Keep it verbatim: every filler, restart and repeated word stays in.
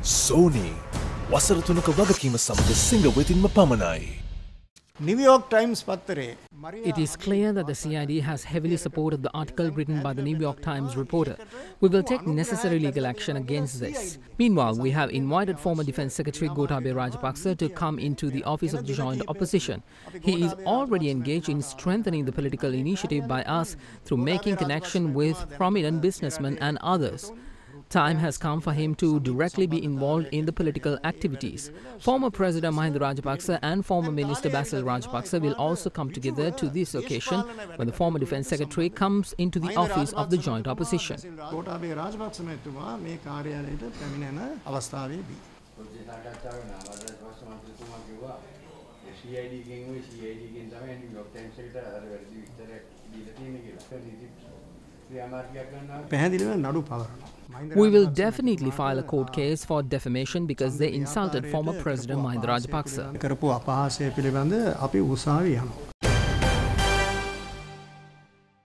Sony වසර තුනක වගකීම සමග සිංග වෙතින්ම පමණයි. New York Times පත්තරේ It is clear that the C I D has heavily supported the article written by the New York Times reporter. We will take necessary legal action against this. Meanwhile, we have invited former Defence Secretary Gotabhaya Rajapaksa to come into the office of the joint opposition. He is already engaged in strengthening the political initiative by us through making connection with prominent businessmen and others. Time has come for him to directly be involved in the political activities. Former President Mahinda Rajapaksa and former Minister Basil Rajapaksa will also come together to this occasion when the former Defence Secretary comes into the office of the joint opposition. We will definitely file a court case for defamation because they insulted former President Mahinda Rajapaksa.